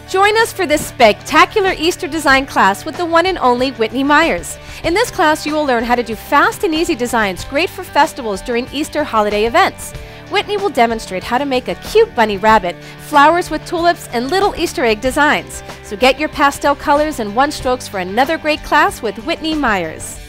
Join us for this spectacular Easter design class with the one and only Whitney Myers. In this class, you will learn how to do fast and easy designs great for festivals during Easter holiday events. Whitney will demonstrate how to make a cute bunny rabbit, flowers with tulips, and little Easter egg designs. So get your pastel colors and one strokes for another great class with Whitney Myers.